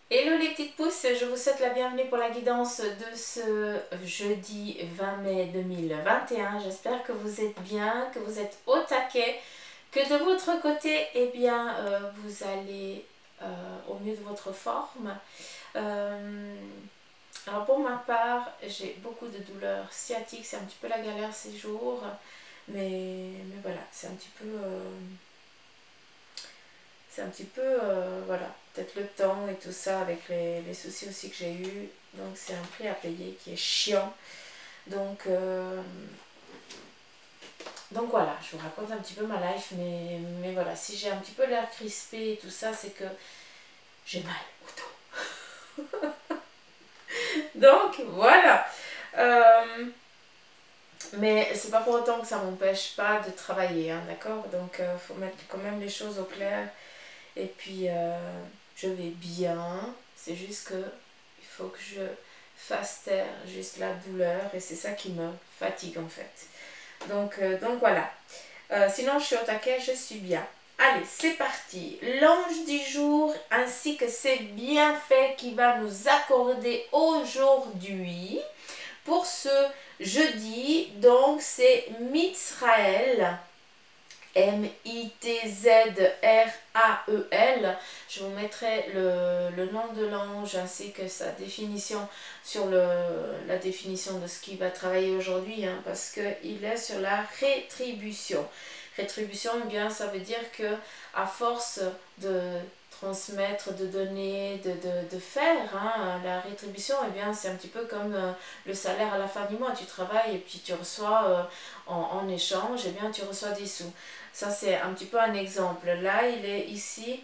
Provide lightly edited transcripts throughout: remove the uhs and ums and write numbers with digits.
Hello les petites pousses, je vous souhaite la bienvenue pour la guidance de ce jeudi 20 mai 2021. J'espère que vous êtes bien, que vous êtes au taquet, que de votre côté, eh bien, vous allez au mieux de votre forme. Alors pour ma part, j'ai beaucoup de douleurs sciatiques, c'est un petit peu la galère ces jours, mais voilà, c'est un petit peu, voilà, peut-être le temps et tout ça avec les soucis aussi que j'ai eu. Donc c'est un prix à payer qui est chiant. Donc, euh, donc voilà, je vous raconte un petit peu ma life, mais voilà, si j'ai un petit peu l'air crispé et tout ça, c'est que j'ai mal au dos. Donc voilà. Euh, mais c'est pas pour autant que ça m'empêche pas de travailler, hein, d'accord. Donc faut mettre quand même les choses au clair. Et puis je vais bien. C'est juste que il faut que je fasse taire juste la douleur et c'est ça qui me fatigue en fait. Donc voilà. Sinon je suis au taquet, je suis bien. Allez, c'est parti. L'ange du jour ainsi que ses bienfaits qui va nous accorder aujourd'hui pour ce jeudi. Donc c'est Mitzraël. Mitzrael. Je vous mettrai le nom de l'ange ainsi que sa définition sur la définition de ce qu'il va travailler aujourd'hui, hein, parce qu'il est sur la rétribution. Rétribution, eh bien, ça veut dire que à force de transmettre, de donner, de faire, hein, la rétribution, eh bien, c'est un petit peu comme le salaire à la fin du mois. Tu travailles et puis tu reçois en échange, eh bien, tu reçois des sous. Ça, c'est un petit peu un exemple. Là, il est ici,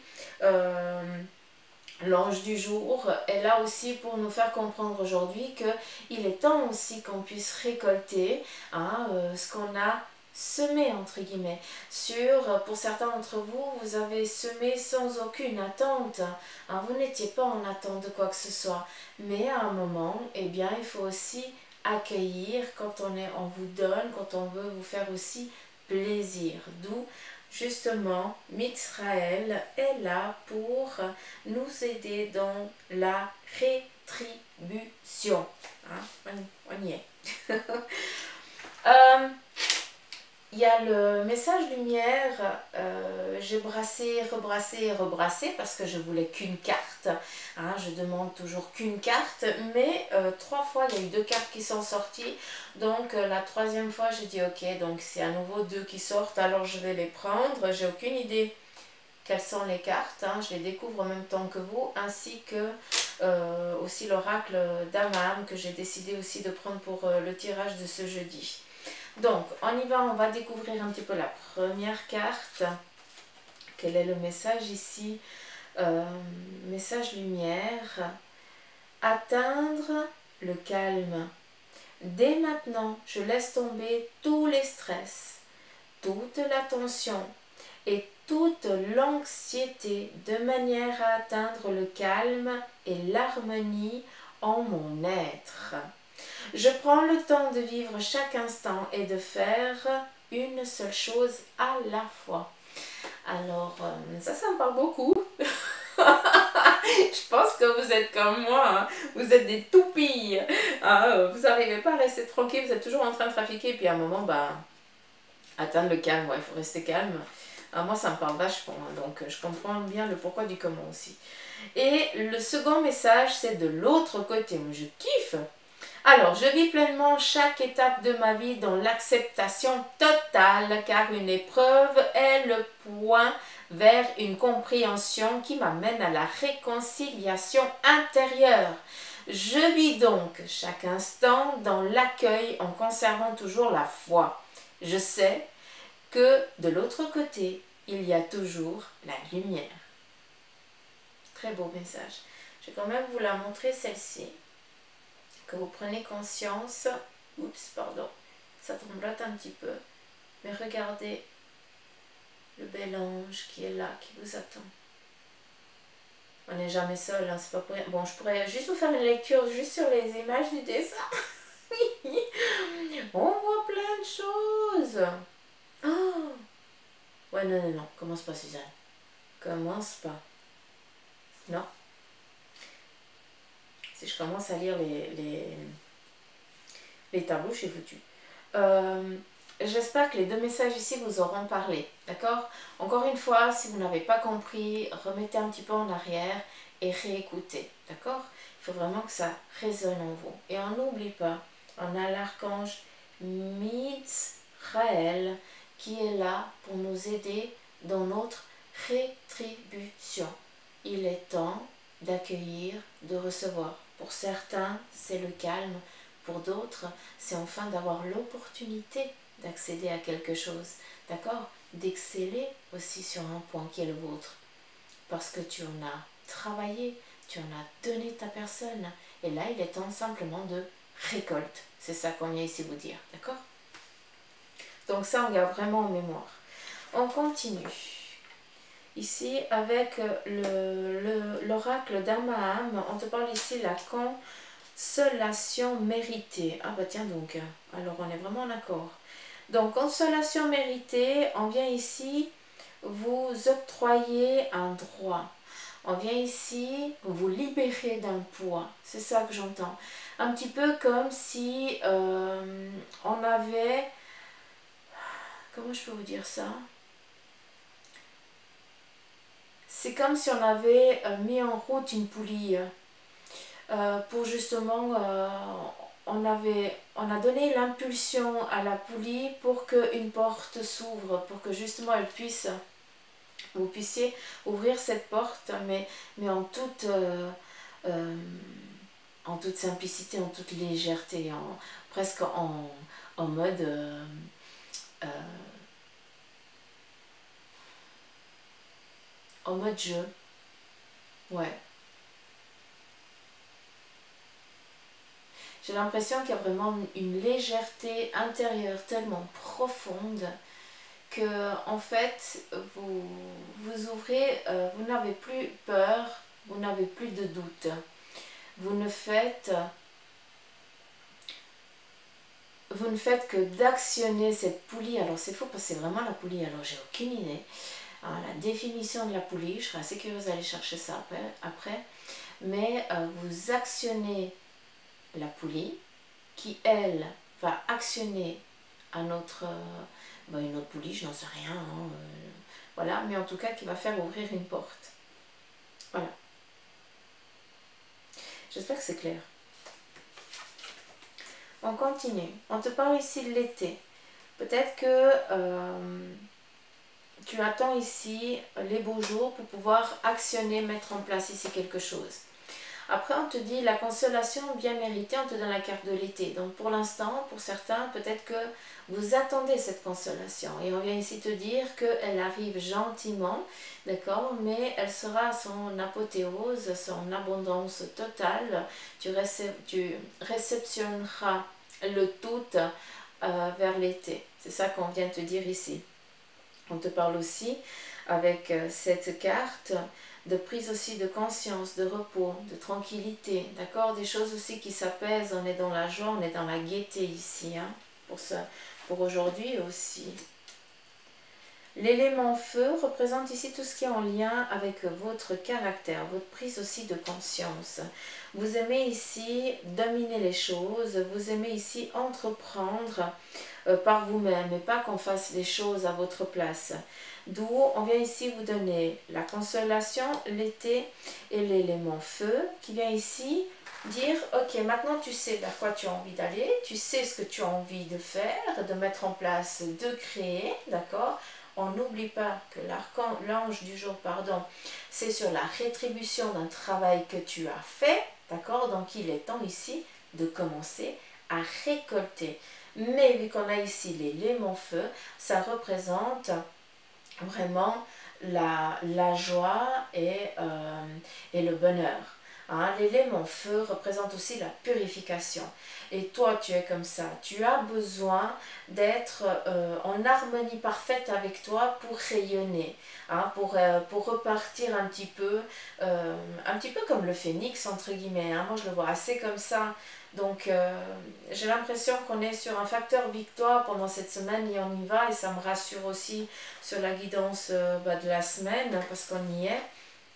l'ange du jour est là aussi pour nous faire comprendre aujourd'hui qu'il est temps aussi qu'on puisse récolter, hein, ce qu'on a semé entre guillemets. Pour certains d'entre vous, vous avez semé sans aucune attente, hein, vous n'étiez pas en attente de quoi que ce soit, mais à un moment, eh bien, il faut aussi accueillir quand on vous donne, quand on veut vous faire aussi plaisir. D'où justement Mitzraël est là pour nous aider dans la rétribution. Hein, on y est. euh, il y a le message lumière, j'ai brassé, rebrassé et rebrassé parce que je voulais qu'une carte. Hein, je demande toujours qu'une carte, mais 3 fois il y a eu 2 cartes qui sont sorties. Donc la troisième fois j'ai dit ok, donc c'est à nouveau 2 qui sortent, alors je vais les prendre. J'ai aucune idée quelles sont les cartes, hein, je les découvre en même temps que vous, ainsi que aussi l'oracle d'Amam que j'ai décidé aussi de prendre pour le tirage de ce jeudi. Donc, on y va, on va découvrir un petit peu la première carte. Quel est le message ici? Message lumière. Atteindre le calme. Dès maintenant, je laisse tomber tous les stress, toute la tension et toute l'anxiété de manière à atteindre le calme et l'harmonie en mon être. Je prends le temps de vivre chaque instant et de faire une seule chose à la fois. Alors, ça me parle beaucoup. Je pense que vous êtes comme moi, hein. Vous êtes des toupilles. Hein. Vous n'arrivez pas à rester tranquille, vous êtes toujours en train de trafiquer. Et puis à un moment, bah, atteindre le calme, ouais, il faut rester calme. Moi, ça me parle vachement, hein, donc je comprends bien le pourquoi du comment aussi. Et le second message, c'est de l'autre côté. Moi, je kiffe. Alors, je vis pleinement chaque étape de ma vie dans l'acceptation totale, car une épreuve est le point vers une compréhension qui m'amène à la réconciliation intérieure. Je vis donc chaque instant dans l'accueil en conservant toujours la foi. Je sais que de l'autre côté, il y a toujours la lumière. Très beau message. Je vais quand même vous la montrer celle-ci. Que vous prenez conscience. Oups, pardon. Ça tremblote un petit peu. Mais regardez le bel ange qui est là, qui vous attend. On n'est jamais seul, hein, c'est pas pour rien. Bon, je pourrais juste vous faire une lecture juste sur les images du dessin. On voit plein de choses. Oh. Ouais, non, commence pas, Suzanne. Commence pas. Non. Si je commence à lire les tableaux, je suis foutue. J'espère que les deux messages ici vous auront parlé, d'accord? Encore une fois, si vous n'avez pas compris, remettez un petit peu en arrière et réécoutez, d'accord? Il faut vraiment que ça résonne en vous. Et on n'oublie pas, on a l'archange Mitzraël qui est là pour nous aider dans notre rétribution. Il est temps d'accueillir, de recevoir. Pour certains, c'est le calme. Pour d'autres, c'est enfin d'avoir l'opportunité d'accéder à quelque chose, d'accord? D'exceller aussi sur un point qui est le vôtre. Parce que tu en as travaillé, tu en as donné ta personne. Et là, il est temps simplement de récolte. C'est ça qu'on vient ici vous dire, d'accord? Donc ça, on garde vraiment en mémoire. On continue. Ici, avec l'oracle d'Amaham, on te parle ici la consolation méritée. Ah bah tiens donc, alors on est vraiment en accord. Donc, consolation méritée, on vient ici vous octroyer un droit. On vient ici vous libérer d'un poids. C'est ça que j'entends. Un petit peu comme si on avait... Comment je peux vous dire ça? C'est comme si on avait mis en route une poulie pour justement, on a donné l'impulsion à la poulie pour qu'une porte s'ouvre, pour que justement elle puisse, vous puissiez ouvrir cette porte, mais euh, en toute simplicité, en toute légèreté, presque en mode... en mode jeu. Ouais. J'ai l'impression qu'il y a vraiment une légèreté intérieure tellement profonde que en fait vous ouvrez, vous n'avez plus peur, vous n'avez plus de doute. Vous ne faites que d'actionner cette poulie. Alors c'est faux parce que c'est vraiment la poulie, alors j'ai aucune idée. Alors, la définition de la poulie, je serais assez curieuse d'aller chercher ça après. Mais vous actionnez la poulie qui, elle, va actionner une autre poulie, je n'en sais rien. Voilà, mais en tout cas qui va faire ouvrir une porte. Voilà. J'espère que c'est clair. On continue. On te parle ici de l'été. Peut-être que tu attends ici les beaux jours pour pouvoir actionner, mettre en place ici quelque chose. Après, on te dit la consolation bien méritée, on te donne la carte de l'été. Donc pour l'instant, pour certains, peut-être que vous attendez cette consolation. Et on vient ici te dire qu'elle arrive gentiment, d'accord, mais elle sera son apothéose, son abondance totale. Tu réceptionneras le tout vers l'été. C'est ça qu'on vient te dire ici. On te parle aussi avec cette carte de prise aussi de conscience, de repos, de tranquillité, d'accord? Des choses aussi qui s'apaisent, on est dans la joie, on est dans la gaieté ici, hein, pour aujourd'hui aussi. L'élément feu représente ici tout ce qui est en lien avec votre caractère, votre prise aussi de conscience. Vous aimez ici dominer les choses, vous aimez ici entreprendre par vous-même et pas qu'on fasse les choses à votre place. D'où on vient ici vous donner la consolation, l'été et l'élément feu qui vient ici dire ok, maintenant tu sais vers quoi tu as envie d'aller, tu sais ce que tu as envie de faire, de mettre en place, de créer, d'accord? On n'oublie pas que l'ange du jour, pardon, c'est sur la rétribution d'un travail que tu as fait, d'accord? Donc il est temps ici de commencer à récolter. Mais vu qu'on a ici l'élément feu, ça représente vraiment la joie et le bonheur. Hein, l'élément feu représente aussi la purification. Et toi, tu es comme ça. Tu as besoin d'être en harmonie parfaite avec toi pour rayonner, hein, pour repartir un petit peu comme le phénix, entre guillemets. Hein. Moi, je le vois assez comme ça. Donc, j'ai l'impression qu'on est sur un facteur victoire pendant cette semaine et on y va. Et ça me rassure aussi sur la guidance de la semaine parce qu'on y est.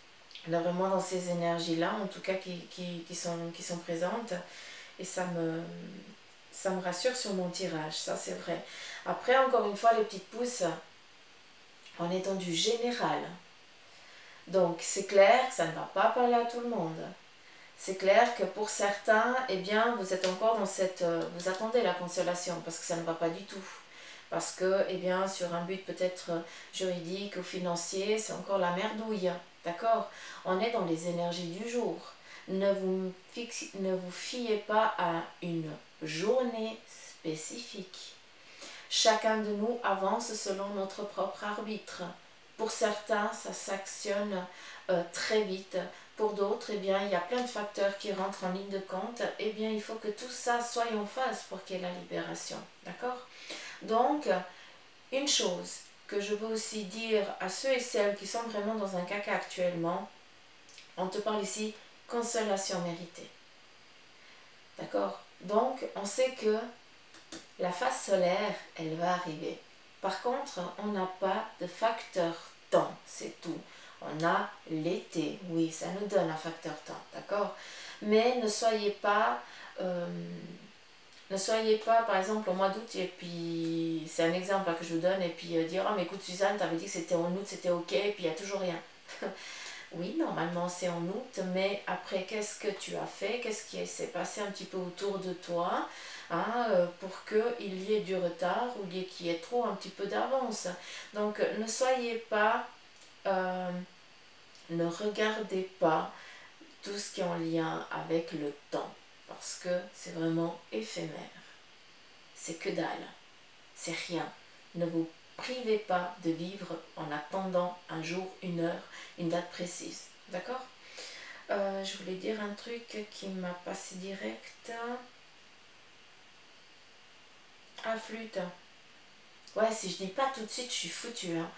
On est vraiment dans ces énergies-là, en tout cas qui sont présentes. Et ça me rassure sur mon tirage, ça c'est vrai. Après, encore une fois, les petites pousses, on est dans du général. Donc c'est clair que ça ne va pas parler à tout le monde. C'est clair que pour certains, eh bien, vous êtes encore dans cette... vous attendez la consolation parce que ça ne va pas du tout. Parce que, eh bien, sur un but peut-être juridique ou financier, c'est encore la merdouille. D'accord? On est dans les énergies du jour. Ne vous fiez pas à une journée spécifique. Chacun de nous avance selon notre propre arbitre. Pour certains, ça s'actionne très vite. Pour d'autres, eh bien, il y a plein de facteurs qui rentrent en ligne de compte. Eh bien, il faut que tout ça soit en phase pour qu'il y ait la libération. D'accord? Donc, une chose que je veux aussi dire à ceux et celles qui sont vraiment dans un caca actuellement, on te parle ici consolation méritée. D'accord? Donc, on sait que la phase solaire, elle va arriver. Par contre, on n'a pas de facteur temps, c'est tout. On a l'été, oui, ça nous donne un facteur temps, d'accord? Mais ne soyez pas, par exemple, au mois d'août, et puis, c'est un exemple que je vous donne, et puis dire, oh mais écoute Suzanne, t'avais dit que c'était en août, c'était ok, et puis il n'y a toujours rien. Oui, normalement c'est en août, mais après, qu'est-ce que tu as fait? Qu'est-ce qui s'est passé un petit peu autour de toi, hein, pour qu'il y ait du retard ou qu'il y ait trop un petit peu d'avance? Donc, ne soyez pas, ne regardez pas tout ce qui est en lien avec le temps, parce que c'est vraiment éphémère. C'est que dalle, c'est rien. Ne vous privez pas de vivre en attendant un jour, une heure, une date précise. D'accord? Je voulais dire un truc qui m'a passé direct. Ah, flûte. Ouais, si je dis pas tout de suite, je suis foutue. Hein.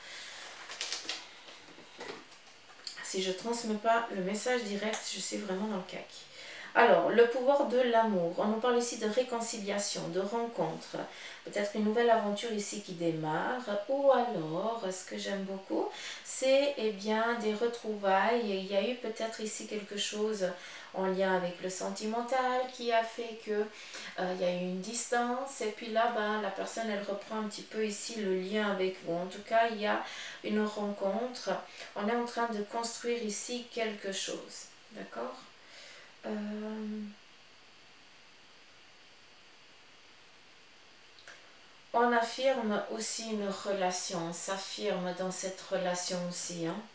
Si je transmets pas le message direct, je suis vraiment dans le cac. Alors, le pouvoir de l'amour. On nous parle ici de réconciliation, de rencontre. Peut-être une nouvelle aventure ici qui démarre. Ou alors, ce que j'aime beaucoup, c'est eh bien des retrouvailles. Il y a eu peut-être ici quelque chose en lien avec le sentimental qui a fait que il y a eu une distance. Et puis là, ben, la personne, elle reprend un petit peu ici le lien avec vous. En tout cas, il y a une rencontre. On est en train de construire ici quelque chose. D'accord? On affirme aussi une relation, on s'affirme dans cette relation aussi. Hein.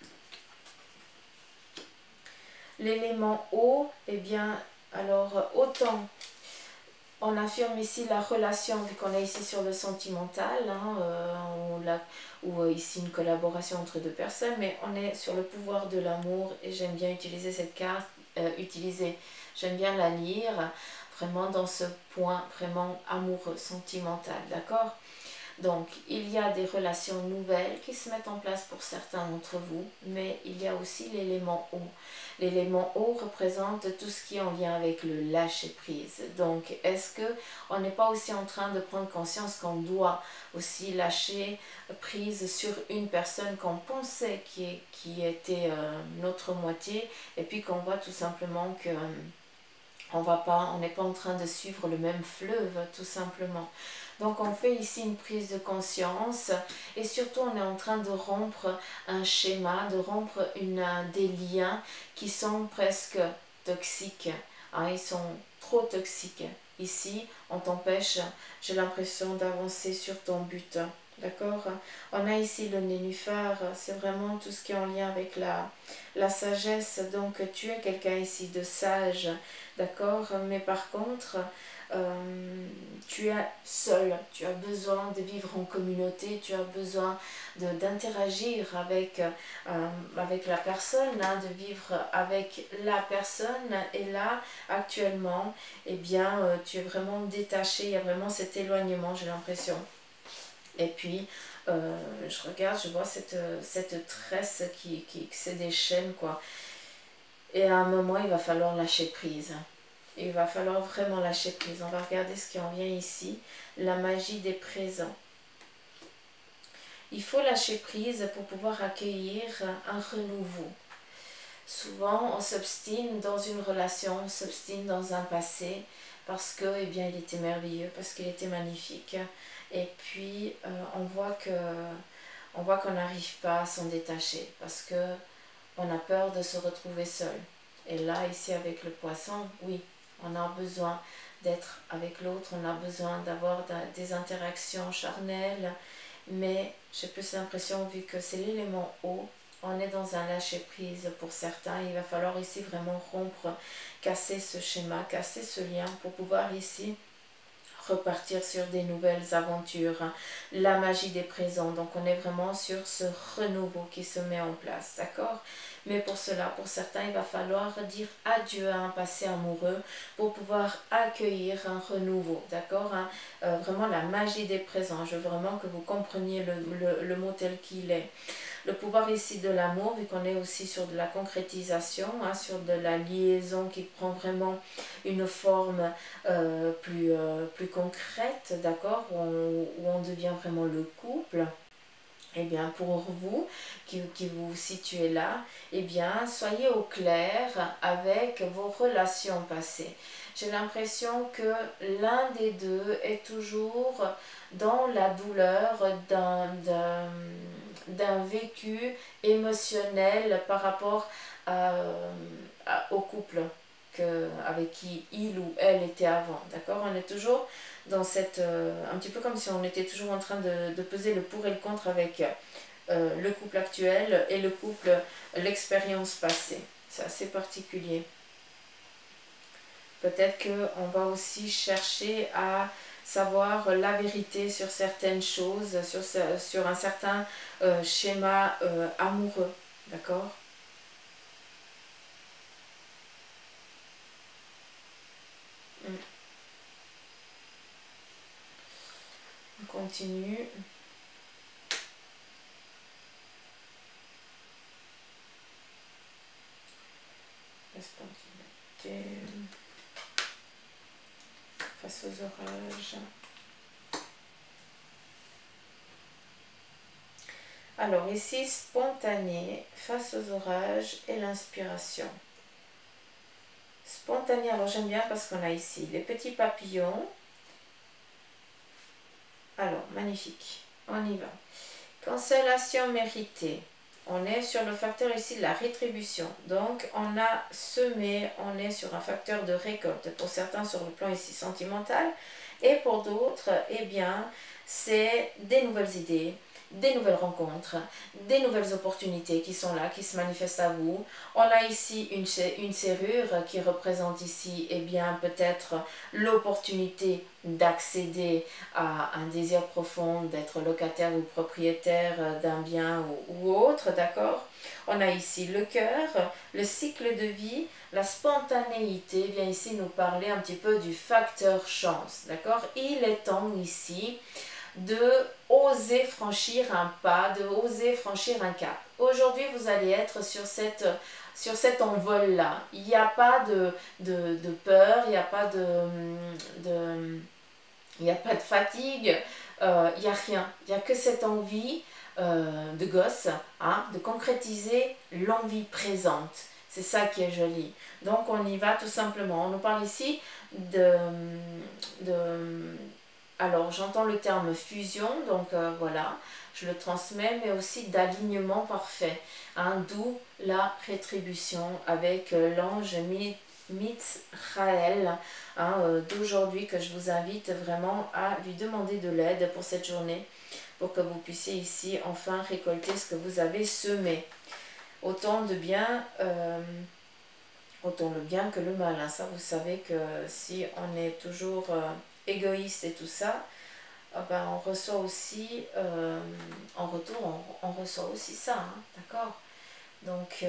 L'élément eau, eh bien, alors autant on affirme ici la relation, vu qu'on est ici sur le sentimental, hein, ou ici une collaboration entre deux personnes, mais on est sur le pouvoir de l'amour et j'aime bien utiliser cette carte, j'aime bien la lire, vraiment dans ce point vraiment amoureux, sentimental, d'accord? Donc, il y a des relations nouvelles qui se mettent en place pour certains d'entre vous, mais il y a aussi l'élément eau. L'élément eau représente tout ce qui est en lien avec le lâcher-prise. Donc, est-ce que on n'est pas aussi en train de prendre conscience qu'on doit aussi lâcher prise sur une personne qu'on pensait qui était notre moitié, et puis qu'on voit tout simplement que on n'est pas en train de suivre le même fleuve, tout simplement. Donc on fait ici une prise de conscience et surtout on est en train de rompre un schéma, de rompre des liens qui sont presque toxiques. Hein, ils sont trop toxiques. Ici, on t'empêche, j'ai l'impression d'avancer sur ton but. D'accord? On a ici le nénuphar, c'est vraiment tout ce qui est en lien avec la sagesse. Donc tu es quelqu'un ici de sage, d'accord? Mais par contre, tu es seul, tu as besoin de vivre en communauté, tu as besoin d'interagir avec la personne, hein, de vivre avec la personne. Et là, actuellement, eh bien, tu es vraiment détaché, il y a vraiment cet éloignement, j'ai l'impression. Et puis, je regarde, je vois cette tresse c'est des chaînes, quoi. Et à un moment, il va falloir lâcher prise. Il va falloir vraiment lâcher prise. On va regarder ce qui en vient ici. La magie des présents. Il faut lâcher prise pour pouvoir accueillir un renouveau. Souvent, on s'obstine dans une relation, on s'obstine dans un passé parce que, eh bien, il était merveilleux, parce qu'il était magnifique. Et puis, on voit qu'on n'arrive pas à s'en détacher parce que on a peur de se retrouver seul. Et là, ici, avec le poisson, oui, on a besoin d'être avec l'autre, on a besoin d'avoir des interactions charnelles, mais j'ai plus l'impression, vu que c'est l'élément eau, on est dans un lâcher-prise pour certains. Il va falloir ici vraiment rompre, casser ce schéma, casser ce lien pour pouvoir ici repartir sur des nouvelles aventures, la magie des présents. Donc on est vraiment sur ce renouveau qui se met en place, d'accord? Mais pour cela, pour certains, il va falloir dire adieu à un passé amoureux pour pouvoir accueillir un renouveau, d'accord? Vraiment la magie des présents. Je veux vraiment que vous compreniez le mot tel qu'il est. Le pouvoir ici de l'amour, vu qu'on est aussi sur de la concrétisation, sur de la liaison qui prend vraiment une forme plus concrète, d'accord, où on devient vraiment le couple. Eh bien, pour vous qui vous situez là, eh bien, soyez au clair avec vos relations passées. J'ai l'impression que l'un des deux est toujours dans la douleur d'un vécu émotionnel par rapport au couple avec qui il ou elle était avant. D'accord? On est toujours dans cette... un petit peu comme si on était toujours en train de peser le pour et le contre avec le couple actuel et le couple, l'expérience passée. C'est assez particulier. Peut-être qu'on va aussi chercher à savoir la vérité sur certaines choses, sur un certain schéma amoureux. D'accord? On continue. Face aux orages. Alors ici, spontané, face aux orages et l'inspiration. Spontané, alors j'aime bien parce qu'on a ici les petits papillons. Alors, magnifique, on y va. Cancellation méritée. On est sur le facteur ici de la rétribution. Donc, on a semé, on est sur un facteur de récolte. Pour certains, sur le plan ici sentimental. Et pour d'autres, eh bien, c'est des nouvelles idées, des nouvelles rencontres, des nouvelles opportunités qui sont là, qui se manifestent à vous. On a ici une serrure qui représente ici, eh bien, peut-être l'opportunité d'accéder à un désir profond, d'être locataire ou propriétaire d'un bien ou autre, d'accord? On a ici le cœur, le cycle de vie, la spontanéité vient ici nous parler un petit peu du facteur chance, d'accord? Il est temps ici de oser franchir un pas, de oser franchir un cap. Aujourd'hui, vous allez être sur cet envol-là. Il n'y a pas de peur, il n'y a pas il n'y a pas de fatigue, il n'y a rien. Il n'y a que cette envie de gosse, de concrétiser l'envie présente. C'est ça qui est joli. Donc on y va tout simplement. On nous parle ici de alors j'entends le terme fusion, donc voilà, je le transmets, mais aussi d'alignement parfait, d'où la rétribution avec l'ange Mitzraël d'aujourd'hui, que je vous invite vraiment à lui demander de l'aide pour cette journée, pour que vous puissiez ici enfin récolter ce que vous avez semé. Autant de bien, autant le bien que le mal. Ça, vous savez que si on est toujours égoïste et tout ça, ben, on reçoit aussi, en retour, on reçoit aussi ça, d'accord? Donc,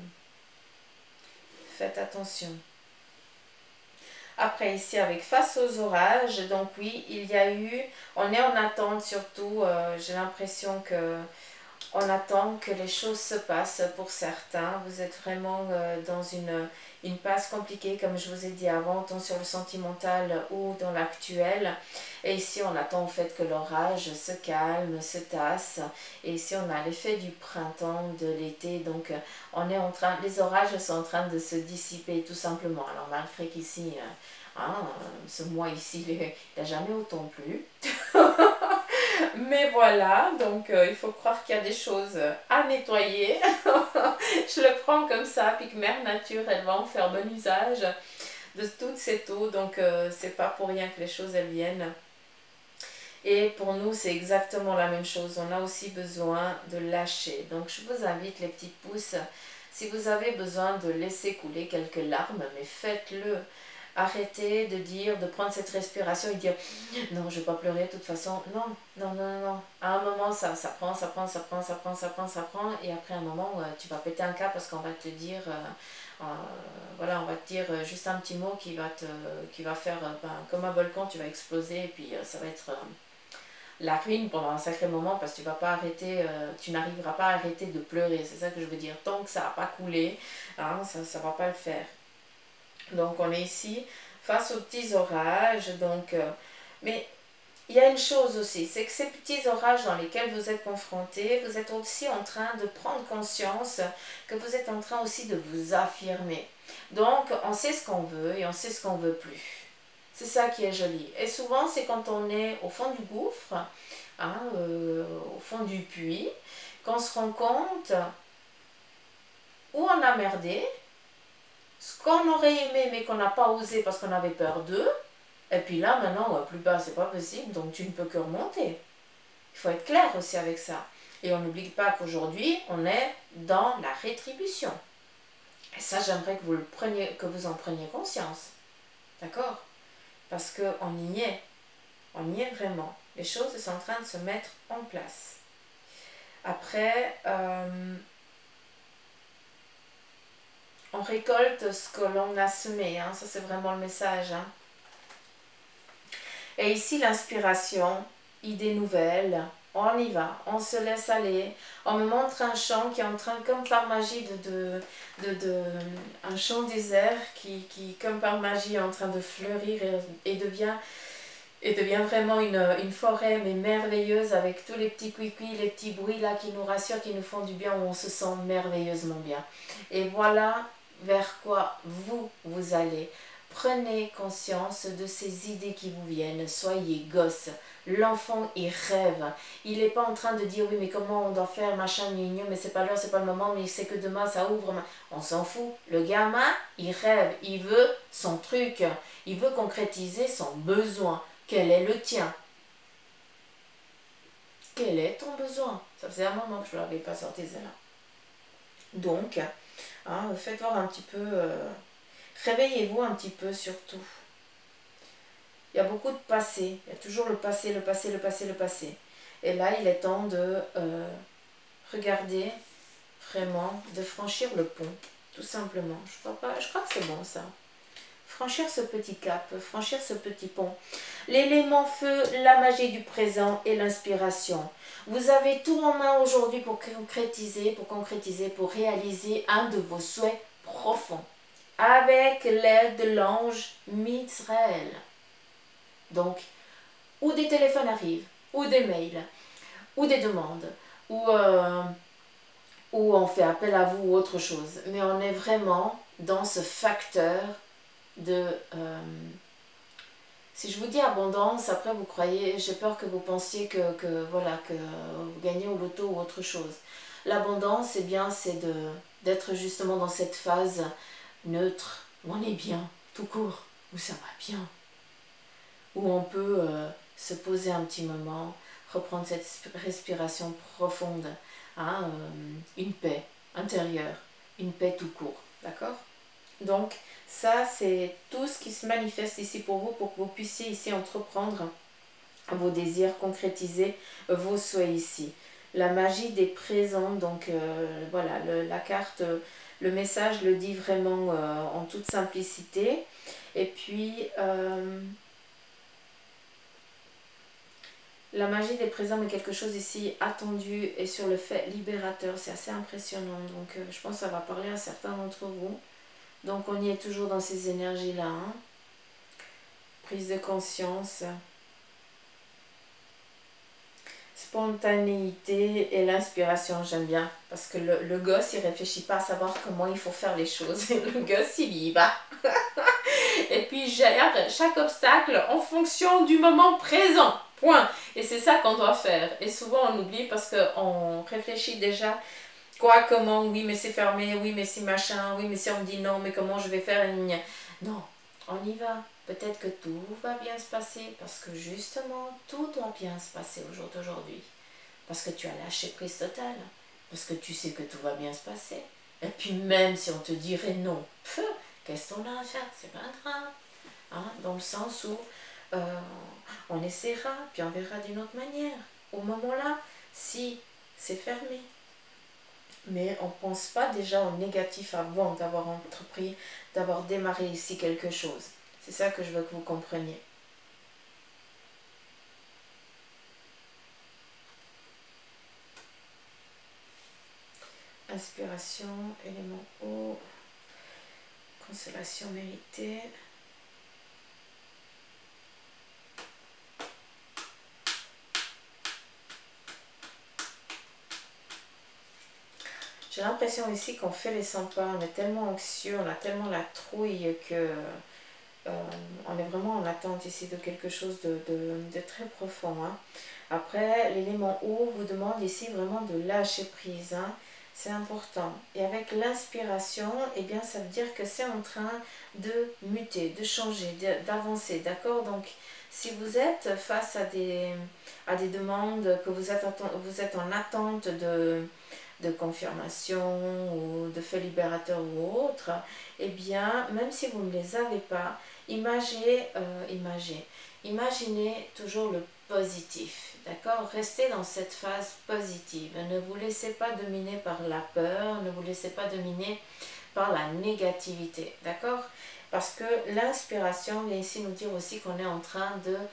faites attention. Après ici avec face aux orages, donc oui, il y a eu, on est en attente surtout, j'ai l'impression que on attend que les choses se passent pour certains. Vous êtes vraiment dans une passe compliquée, comme je vous ai dit avant, tant sur le sentimental ou dans l'actuel. Et ici, on attend en fait que l'orage se calme, se tasse. Et ici, on a l'effet du printemps, de l'été. Donc, on est en train, les orages sont en train de se dissiper tout simplement. Alors, malgré qu'ici, ce mois ici, il n'a jamais autant plu. Mais voilà, donc il faut croire qu'il y a des choses à nettoyer. Je le prends comme ça, puis que Mère Nature, elle va en faire bon usage de toute cette eau. Donc c'est pas pour rien que les choses, elles viennent. Et pour nous, c'est exactement la même chose. On a aussi besoin de lâcher. Donc je vous invite, les petits pouces, si vous avez besoin de laisser couler quelques larmes, mais faites-le. Arrêtez de dire, de prendre cette respiration et dire non, je ne vais pas pleurer de toute façon. Non, non, non, non, non. À un moment, ça prend, ça prend, ça prend, ça prend, ça prend, ça prend. Et après un moment, tu vas péter un câble parce qu'on va te dire, voilà, on va te dire juste un petit mot qui va faire comme un volcan, tu vas exploser et puis ça va être la ruine pendant un sacré moment parce que tu vas pas arrêter, tu n'arriveras pas à arrêter de pleurer. C'est ça que je veux dire. Tant que ça n'a pas coulé, hein, ça ne va pas le faire. Donc on est ici face aux petits orages. Donc, mais il y a une chose aussi, c'est que ces petits orages dans lesquels vous êtes confrontés, vous êtes aussi en train de prendre conscience que vous êtes en train aussi de vous affirmer. Donc on sait ce qu'on veut et on sait ce qu'on ne veut plus. C'est ça qui est joli. Et souvent c'est quand on est au fond du gouffre, hein, au fond du puits, qu'on se rend compte où on a merdé, ce qu'on aurait aimé mais qu'on n'a pas osé parce qu'on avait peur d'eux. Et puis là, maintenant, plus bas, c'est pas possible, donc tu ne peux que remonter. Il faut être clair aussi avec ça. Et on n'oublie pas qu'aujourd'hui, on est dans la rétribution. Et ça, j'aimerais que vous en preniez conscience. D'accord? Parce qu'on y est. On y est vraiment. Les choses sont en train de se mettre en place. Après, on récolte ce que l'on a semé. Hein. Ça, c'est vraiment le message. Hein. Et ici, l'inspiration, idée nouvelle, on y va, on se laisse aller. On me montre un champ qui est en train, comme par magie, un champ désert qui, comme par magie, est en train de fleurir et devient vraiment une forêt, mais merveilleuse, avec tous les petits cuicui, les petits bruits là qui nous rassurent, qui nous font du bien, où on se sent merveilleusement bien. Et voilà vers quoi vous allez. Prenez conscience de ces idées qui vous viennent, soyez gosse. L'enfant, il rêve. Il n'est pas en train de dire oui, mais comment on doit faire, machin, mignon, mais c'est pas l'heure, c'est pas le moment, mais il sait que demain ça ouvre. On s'en fout. Le gamin, il rêve, il veut son truc, il veut concrétiser son besoin. Quel est le tien? Quel est ton besoin? Ça faisait un moment que je ne l'avais pas sorti celle-là. Donc, hein, faites voir un petit peu. Réveillez-vous un petit peu surtout. Il y a beaucoup de passé. Il y a toujours le passé, le passé, le passé, le passé. Et là, il est temps de regarder vraiment, de franchir le pont, tout simplement. Je crois que c'est bon ça. Franchir ce petit cap, franchir ce petit pont. L'élément feu, la magie du présent et l'inspiration. Vous avez tout en main aujourd'hui pour concrétiser, pour réaliser un de vos souhaits profonds. Avec l'aide de l'ange Mitzraël. Donc, ou des téléphones arrivent, ou des mails, ou des demandes, ou on fait appel à vous ou autre chose. Mais on est vraiment dans ce facteur de... si je vous dis abondance, après vous croyez, j'ai peur que vous pensiez que vous gagnez au loto ou autre chose. L'abondance, eh bien, c'est d'être justement dans cette phase neutre, où on est bien, tout court, où ça va bien, où on peut se poser un petit moment, reprendre cette respiration profonde, hein, une paix intérieure, une paix tout court, d'accord? Donc ça c'est tout ce qui se manifeste ici pour vous, pour que vous puissiez ici entreprendre vos désirs, concrétiser vos souhaits ici. La magie des présents, donc voilà, la carte, le message le dit vraiment en toute simplicité. Et puis, La magie des présents est quelque chose ici attendu et sur le fait libérateur. C'est assez impressionnant. Donc je pense que ça va parler à certains d'entre vous. Donc on y est toujours dans ces énergies-là. Hein. Prise de conscience. Spontanéité et l'inspiration, j'aime bien. Parce que le gosse, il réfléchit pas à savoir comment il faut faire les choses. Le gosse, il y va. Et puis il gère chaque obstacle en fonction du moment présent. Point. Et c'est ça qu'on doit faire. Et souvent on oublie parce qu'on réfléchit déjà quoi, comment, oui mais c'est fermé, oui mais c'est machin, oui mais si on me dit non, mais comment je vais faire. Non, on y va. Peut-être que tout va bien se passer parce que justement tout doit bien se passer au jour d'aujourd'hui. Parce que tu as lâché prise totale. Parce que tu sais que tout va bien se passer. Et puis même si on te dirait non, qu'est-ce qu'on a à faire? C'est pas grave. Hein, dans le sens où on essaiera, puis on verra d'une autre manière. Au moment-là, si c'est fermé. Mais on ne pense pas déjà au négatif avant d'avoir entrepris, d'avoir démarré ici quelque chose. C'est ça que je veux que vous compreniez. Inspiration, élément eau, consolation méritée. J'ai l'impression ici qu'on fait les 100 pas, on est tellement anxieux, on a tellement la trouille que on est vraiment en attente ici de quelque chose de très profond. Hein. Après, l'élément eau vous demande ici vraiment de lâcher prise. Hein. C'est important. Et avec l'inspiration, eh bien, ça veut dire que c'est en train de muter, de changer, d'avancer. D'accord? Donc, si vous êtes face à des demandes, que vous êtes en attente de confirmation ou de fait libérateur ou autre, eh bien, même si vous ne les avez pas, imaginez toujours le positif, d'accord? Restez dans cette phase positive. Ne vous laissez pas dominer par la peur, ne vous laissez pas dominer par la négativité, d'accord? Parce que l'inspiration vient ici nous dire aussi qu'on est en train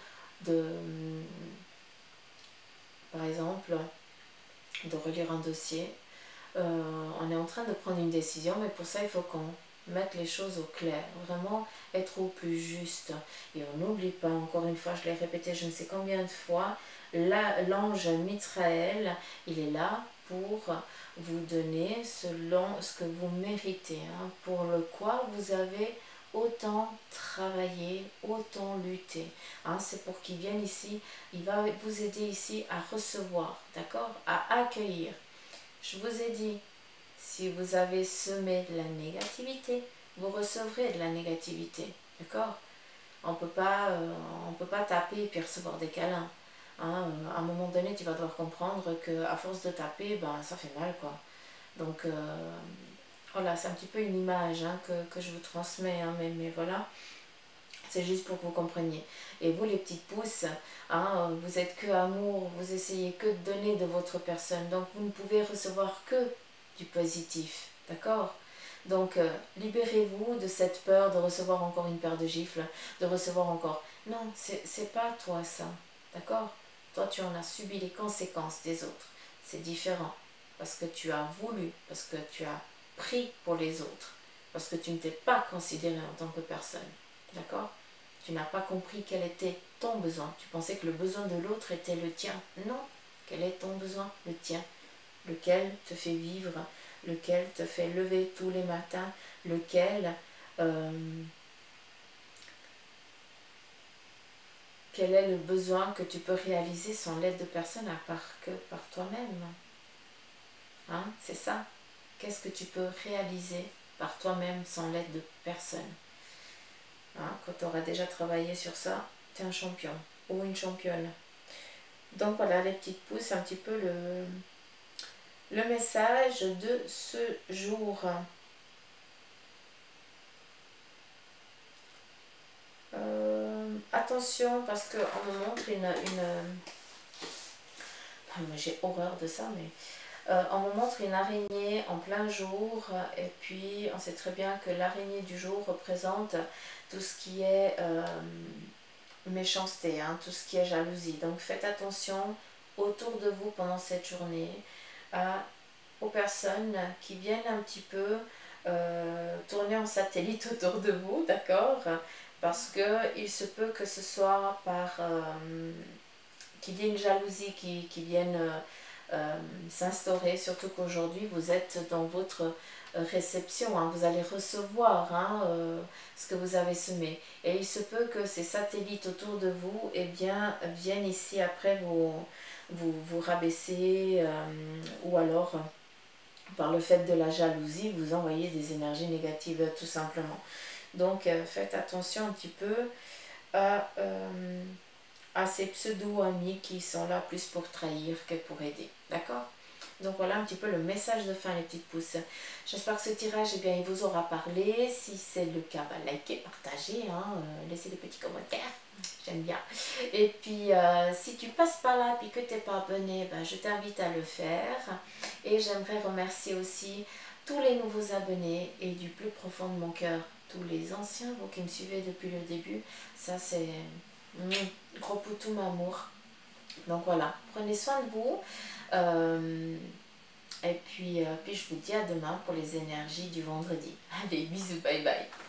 par exemple, de relire un dossier. On est en train de prendre une décision, mais pour ça, il faut qu'on mette les choses au clair, vraiment être au plus juste. Et on n'oublie pas, encore une fois, je l'ai répété je ne sais combien de fois, l'ange Mitraël, il est là pour vous donner selon ce que vous méritez, hein, pour le quoi vous avez autant travaillé, autant lutté. Hein, c'est pour qu'il vienne ici, il va vous aider ici à recevoir, d'accord, à accueillir. Je vous ai dit, si vous avez semé de la négativité, vous recevrez de la négativité. D'accord? On ne peut pas taper et puis recevoir des câlins. Hein, à un moment donné, tu vas devoir comprendre qu'à force de taper, ben, ça fait mal, quoi. Donc, voilà, c'est un petit peu une image, hein, que je vous transmets, hein, mais voilà. C'est juste pour que vous compreniez. Et vous, les petites pousses, hein, vous êtes que amour, vous essayez que de donner de votre personne. Donc, vous ne pouvez recevoir que du positif. D'accord? Donc, libérez-vous de cette peur de recevoir encore une paire de gifles, de recevoir encore... Non, c'est pas toi ça. D'accord? Toi, tu en as subi les conséquences des autres. C'est différent. Parce que tu as voulu, parce que tu as pris pour les autres. Parce que tu ne t'es pas considéré en tant que personne. D'accord? Tu n'as pas compris quel était ton besoin. Tu pensais que le besoin de l'autre était le tien. Non. Quel est ton besoin? Le tien. Lequel te fait vivre, lequel te fait lever tous les matins, lequel... quel est le besoin que tu peux réaliser sans l'aide de personne à part que par toi-même? Hein? C'est ça. Qu'est-ce que tu peux réaliser par toi-même sans l'aide de personne? Hein, quand tu auras déjà travaillé sur ça, tu es un champion ou une championne. Donc voilà, les petites pousses, un petit peu le message de ce jour. Attention, parce qu'on me montre j'ai horreur de ça, mais... on me montre une araignée en plein jour, et puis on sait très bien que l'araignée du jour représente tout ce qui est méchanceté, hein, tout ce qui est jalousie. Donc faites attention autour de vous pendant cette journée aux personnes qui viennent un petit peu tourner en satellite autour de vous, d'accord? Parce que il se peut que ce soit par qu'il y ait une jalousie qui vienne s'instaurer, surtout qu'aujourd'hui vous êtes dans votre réception, hein, vous allez recevoir ce que vous avez semé. Et il se peut que ces satellites autour de vous viennent ici après vous rabaisser ou alors par le fait de la jalousie, vous envoyez des énergies négatives tout simplement. Donc faites attention un petit peu à ces pseudo-amis qui sont là plus pour trahir que pour aider. D'accord? Donc voilà un petit peu le message de fin, les petites pousses. J'espère que ce tirage, eh bien, il vous aura parlé. Si c'est le cas, bah, likez, partagez, laissez des petits commentaires. J'aime bien. Et puis, si tu passes par là et que tu n'es pas abonné, bah, je t'invite à le faire. Et j'aimerais remercier aussi tous les nouveaux abonnés et du plus profond de mon cœur, tous les anciens, vous qui me suivez depuis le début. Ça, c'est gros poutou amour. Donc voilà, prenez soin de vous. Et puis je vous dis à demain pour les énergies du vendredi. Allez, bisous, bye bye.